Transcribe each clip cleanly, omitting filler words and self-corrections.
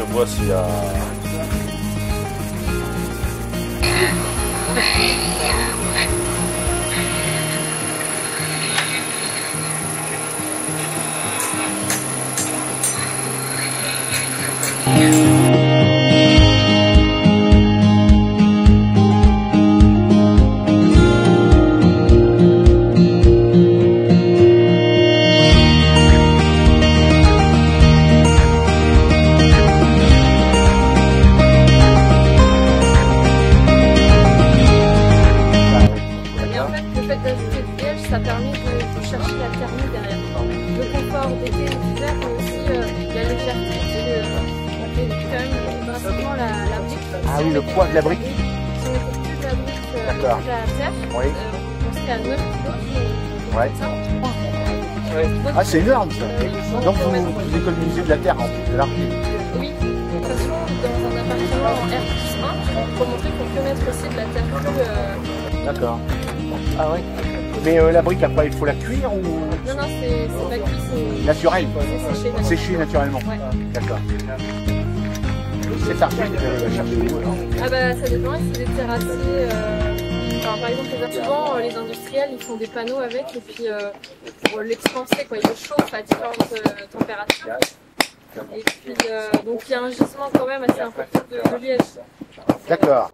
voit s'il y a... Ça permet de chercher la thermie derrière. Le confort d'été et d'hiver, mais aussi la légèreté. C'est quand même drastiquement la brique. Ah oui, le poids de la brique. Si on mettait plus de la brique que de la terre, oui. on serait à 9 kg. Ouais. Ah, c'est énorme ça. Donc vous économisez de la terre en plus de l'argile. Oui, de toute façon, dans un appartement en R+1, il faut montrer qu'on peut mettre aussi de la terre plus... D'accord. Ah oui. Mais la brique, après, il faut la cuire ou... Non, non, c'est pas cuit, c'est... Naturel. C'est séché naturellement. Ouais. D'accord. C'est argile que vous cherchez où alors? Ah bah ça dépend, c'est des terrassiers... Alors, par exemple, souvent, les industriels, ils font des panneaux avec et puis pour l'expanser, quoi, ils le chauffent à différentes températures. Et puis, donc il y a un gisement quand même assez important de liège. D'accord.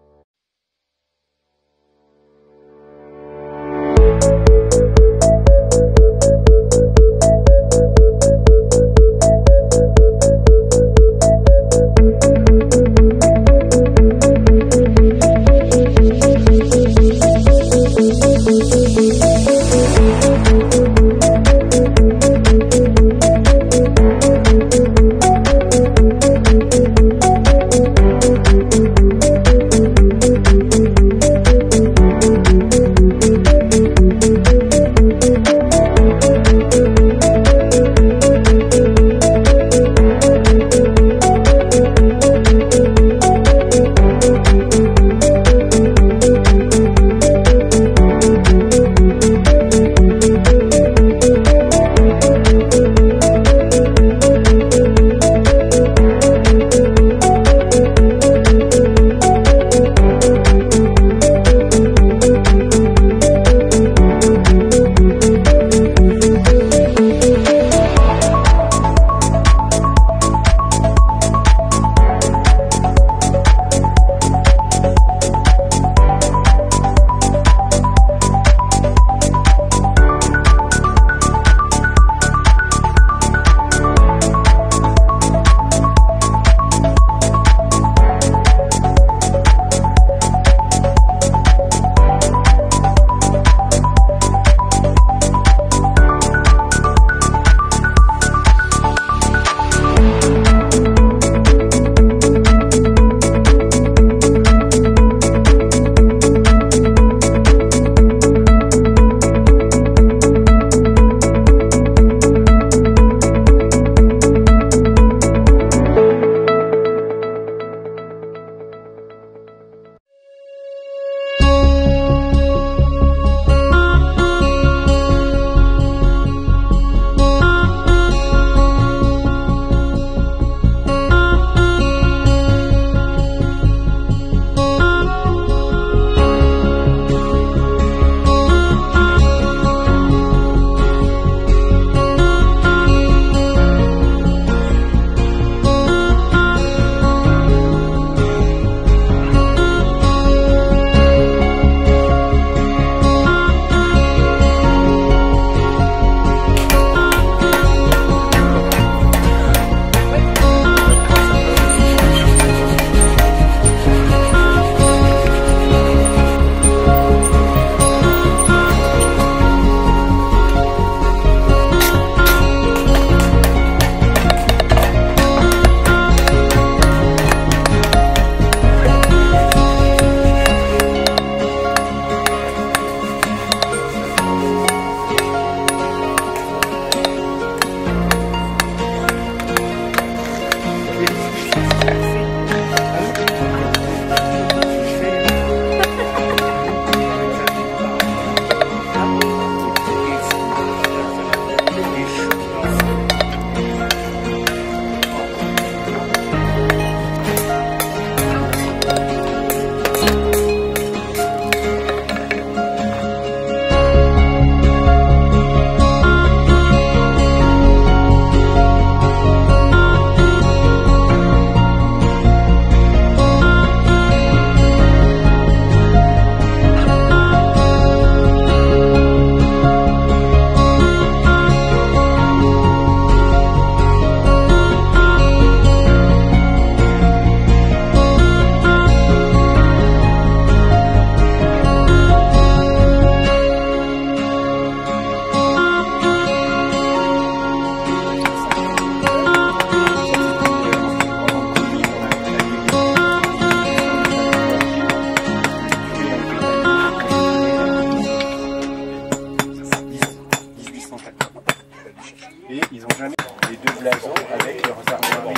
de blason avec le réservoir.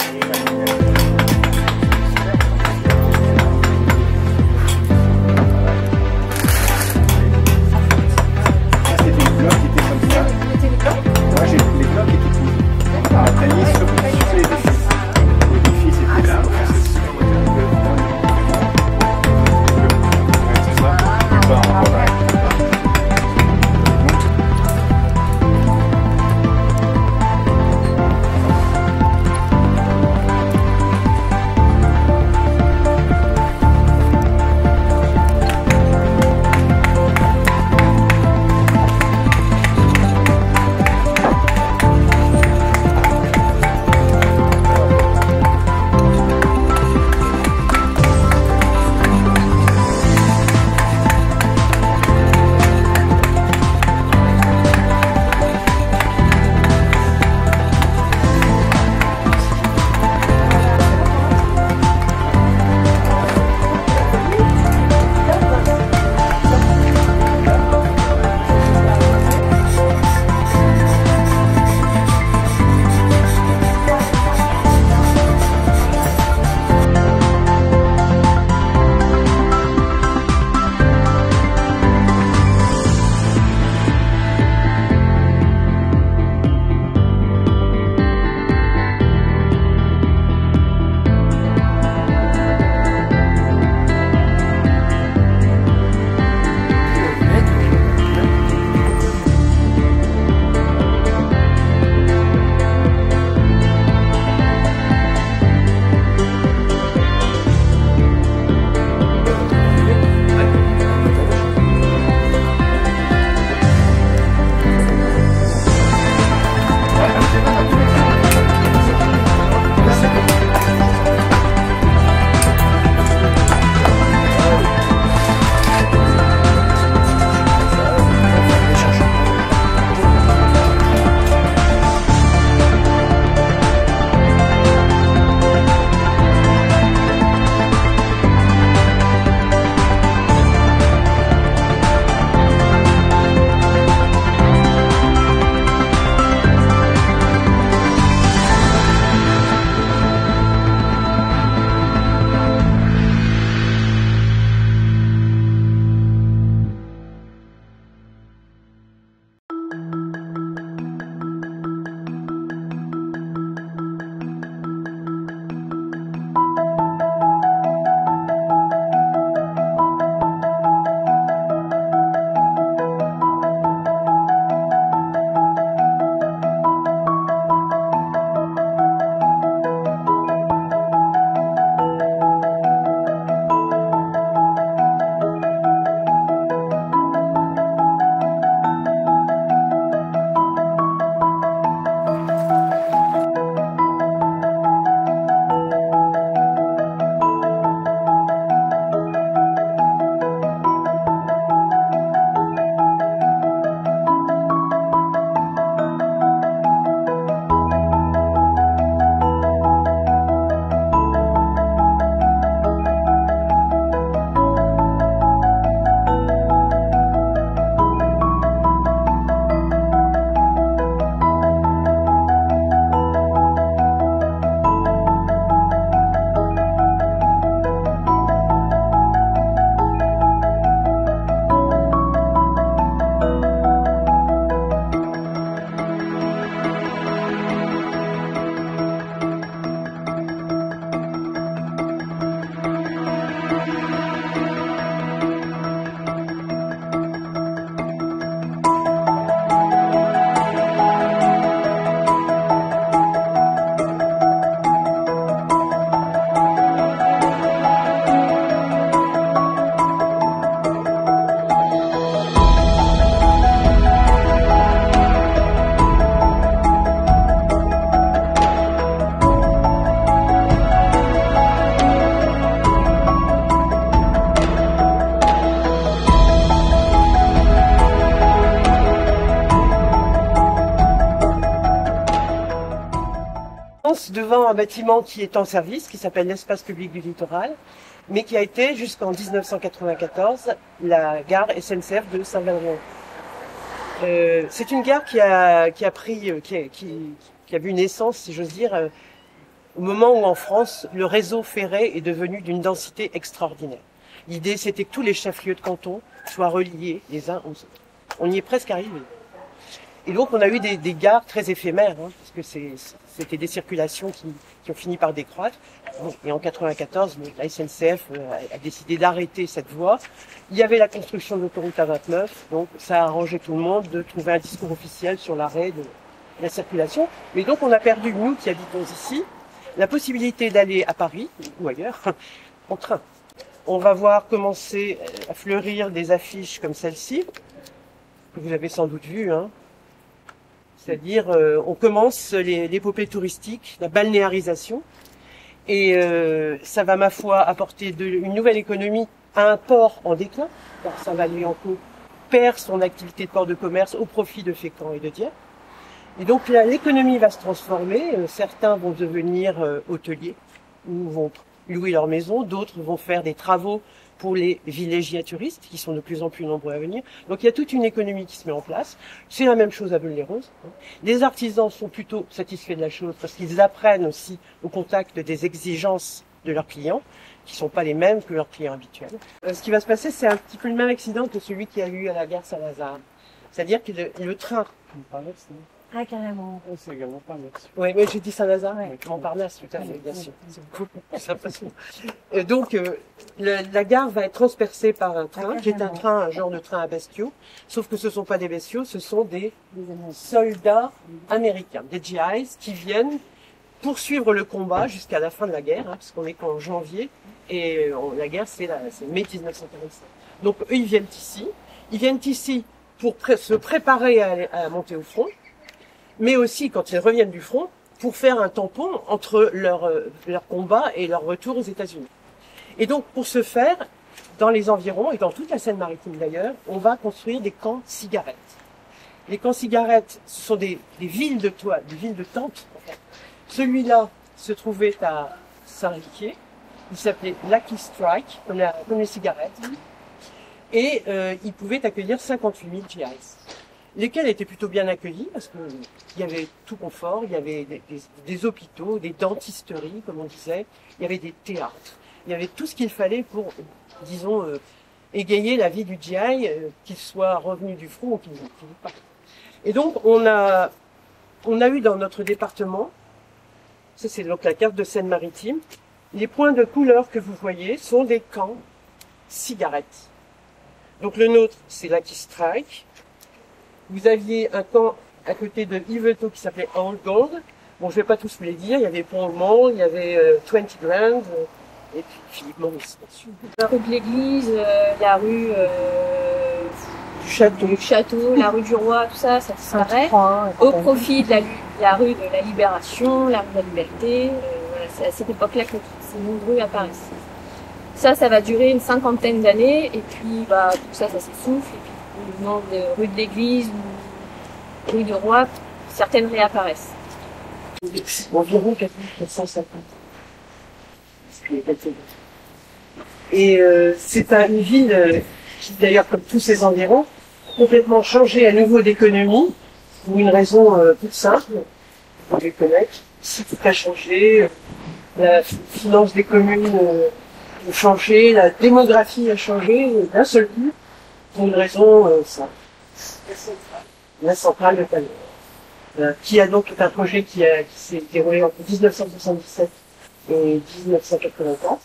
devant un bâtiment qui est en service, qui s'appelle l'espace public du littoral, mais qui a été jusqu'en 1994 la gare SNCF de Saint-Valery. C'est une gare qui a vu naissance, si j'ose dire, au moment où en France, le réseau ferré est devenu d'une densité extraordinaire. L'idée, c'était que tous les chefs-lieux de canton soient reliés les uns aux autres. On y est presque arrivé. Et donc, on a eu des gares très éphémères, hein, parce que c'était des circulations qui ont fini par décroître. Bon, et en 94, la SNCF a décidé d'arrêter cette voie. Il y avait la construction de l'autoroute A29, donc ça a arrangé tout le monde de trouver un discours officiel sur l'arrêt de la circulation. Mais donc, on a perdu, nous qui habitons ici, la possibilité d'aller à Paris ou ailleurs en train. On va voir commencer à fleurir des affiches comme celle-ci, que vous avez sans doute vues, hein. C'est-à-dire, on commence l'épopée touristique, la balnéarisation, et ça va, ma foi, apporter une nouvelle économie à un port en déclin, car Saint-Valier-en-Caux perd son activité de port de commerce au profit de Fécamp et de Dieppe. Et donc là, l'économie va se transformer, certains vont devenir hôteliers, ou vont louer leur maison, d'autres vont faire des travaux pour les villégiaturistes, qui sont de plus en plus nombreux à venir. Donc il y a toute une économie qui se met en place. C'est la même chose à Beul-les-Roses. Les artisans sont plutôt satisfaits de la chose, parce qu'ils apprennent aussi au contact des exigences de leurs clients, qui sont pas les mêmes que leurs clients habituels. Ce qui va se passer, c'est un petit peu le même accident que celui qu'il y a eu à la gare Saint-Lazare. C'est-à-dire que le train... Ah, carrément. C'est également pas merci. Oui, mais j'ai dit Saint-Lazare, Montparnasse, tout à fait, bien sûr. C'est beaucoup plus impressionnant. Donc, la gare va être transpercée par un train, qui est un genre de train à bestiaux, sauf que ce ne sont pas des bestiaux, ce sont des soldats américains, des GIs, qui viennent poursuivre le combat jusqu'à la fin de la guerre, hein, parce qu'on est qu'en janvier, et la guerre, c'est mai 1945. Donc, eux, ils viennent ici pour se préparer à monter au front, mais aussi quand ils reviennent du front, pour faire un tampon entre leur combat et leur retour aux États-Unis. Et donc, pour ce faire, dans les environs, et dans toute la Seine-Maritime d'ailleurs, on va construire des camps cigarettes. Les camps cigarettes, ce sont des villes de toits, des villes de tentes, en fait. Celui-là se trouvait à Saint-Riquier, il s'appelait Lucky Strike, comme les cigarettes, et il pouvait accueillir 58 000 GIs. Lesquels étaient plutôt bien accueillis, parce qu'il y avait tout confort, il y avait des hôpitaux, des dentisteries, comme on disait, il y avait des théâtres, il y avait tout ce qu'il fallait pour, disons, égayer la vie du GI, qu'il soit revenu du front ou qu'il ne pas. Et donc, on a eu dans notre département, ça c'est donc la carte de Seine-Maritime, les points de couleur que vous voyez sont des camps cigarettes. Donc le nôtre, c'est Lucky Strike. Vous aviez un camp à côté de Yvetot qui s'appelait Old Gold. Bon, je vais pas tous vous les dire. Il y avait Pont-au-Mont, il y avait 20 Grand, et puis Philippe Maurice, bien sûr. La rue de l'Église, la rue du Château, la rue du Roi, tout ça, ça disparaît. Au profit de la rue de la Libération, la rue de la Liberté. Voilà, c'est à cette époque-là que ces noms de rues apparaissent. Ça va durer une 50aine d'années, et puis tout ça s'essouffle. Le nom de rue de l'Église ou rue du Roi, certaines réapparaissent. Environ 450. Et c'est une ville qui, d'ailleurs, comme tous ses environs, complètement changé à nouveau d'économie, pour une raison toute simple, vous les connaissez. Ici, tout a changé, la finance des communes a changé, la démographie a changé d'un seul coup. Pour une raison simple. La centrale de Talleyrand, qui a donc un projet qui s'est déroulé entre 1977 et 1984,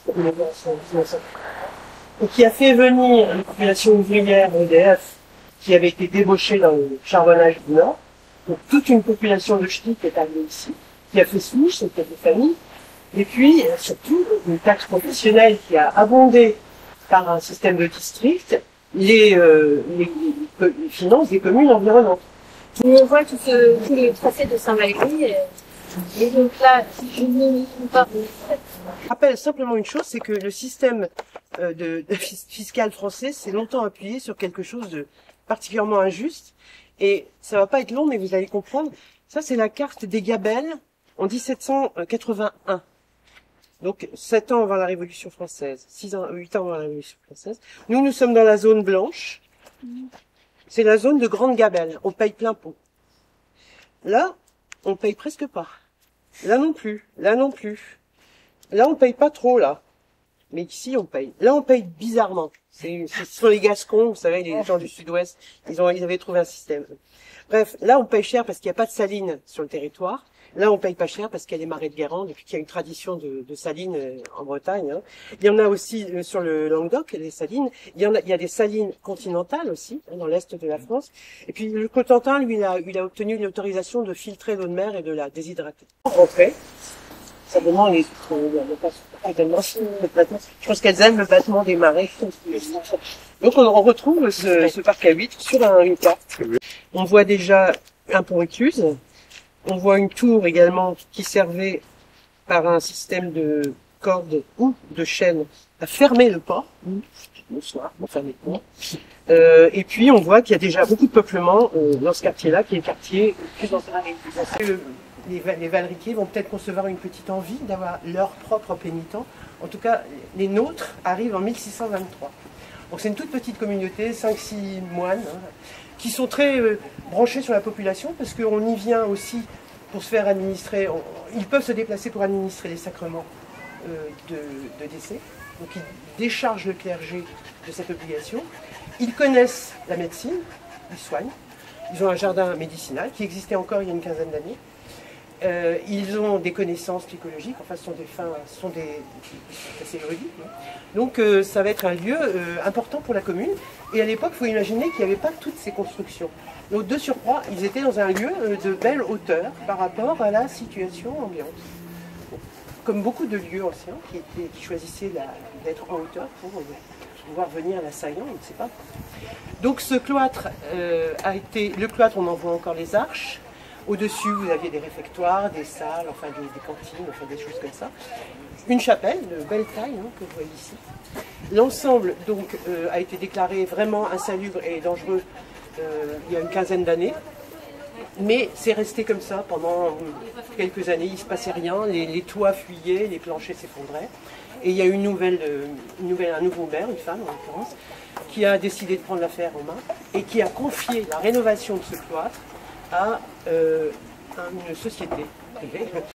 et qui a fait venir une population ouvrière EDF qui avait été débauchée dans le charbonnage du Nord. Donc toute une population de ch'tis est arrivée ici, qui a fait souche, c'était des familles, et puis surtout une taxe professionnelle qui a abondé par un système de district les finances des communes environnantes. On voit tout le tracé de Saint-Valery, et donc là, si je ne pas. Je rappelle simplement une chose, c'est que le système fiscal français s'est longtemps appuyé sur quelque chose de particulièrement injuste, et ça va pas être long, mais vous allez comprendre. Ça, c'est la carte des gabelles en 1781. Donc, 7 ans avant la Révolution française, 8 ans avant la Révolution française. Nous sommes dans la zone blanche. c'est la zone de Grande Gabelle. On paye plein pot. Là, on paye presque pas. Là non plus. Là non plus. Là, on paye pas trop, là. Mais ici, on paye. Là, on paye bizarrement. Ce sont les Gascons, vous savez, les gens du sud-ouest. Ils avaient trouvé un système. Bref, là, on paye cher parce qu'il n'y a pas de saline sur le territoire. Là, on paye pas cher parce qu'il y a les marais de Guérande et puis qu'il y a une tradition de salines en Bretagne. Hein. Il y en a aussi sur le Languedoc, les salines. Il y a des salines continentales aussi, hein, dans l'est de la France. Et puis le Cotentin, lui, il a obtenu l'autorisation de filtrer l'eau de mer et de la déshydrater. Rentrer. Simplement, je pense qu'elles aiment le battement des marées. Donc on retrouve ce parc à huîtres sur une carte. On voit déjà un pont écluse. On voit une tour également qui servait par un système de cordes ou de chaînes à fermer le port. Bonsoir, pour fermer le port. Et puis on voit qu'il y a déjà beaucoup de peuplement dans ce quartier-là, qui est le quartier plus ancien. Les Valriquiers vont peut-être concevoir une petite envie d'avoir leur propre pénitent. En tout cas, les nôtres arrivent en 1623. Donc c'est une toute petite communauté, 5-6 moines, hein, qui sont très branchés sur la population, parce qu'on y vient aussi pour se faire administrer. Ils peuvent se déplacer pour administrer les sacrements de décès. Donc ils déchargent le clergé de cette obligation. Ils connaissent la médecine, ils soignent. Ils ont un jardin médicinal qui existait encore il y a une quinzaine d'années. Ils ont des connaissances psychologiques, enfin ce sont assez érudits. Donc ça va être un lieu important pour la commune. Et à l'époque, il faut imaginer qu'il n'y avait pas toutes ces constructions. Donc de surcroît, ils étaient dans un lieu de belle hauteur par rapport à la situation ambiante. Comme beaucoup de lieux anciens qui choisissaient d'être en hauteur pour voir venir l'assaillant, on ne sait pas. Donc ce cloître le cloître, on en voit encore les arches. Au-dessus, vous aviez des réfectoires, des salles, enfin des cantines, enfin des choses comme ça. Une chapelle de belle taille, hein, que vous voyez ici. L'ensemble donc a été déclaré vraiment insalubre et dangereux il y a une quinzaine d'années. Mais c'est resté comme ça pendant quelques années, il ne se passait rien, les toits fuyaient, les planchers s'effondraient. Et il y a eu un nouveau maire, une femme en l'occurrence, qui a décidé de prendre l'affaire en main et qui a confié la rénovation de ce cloître à une société privée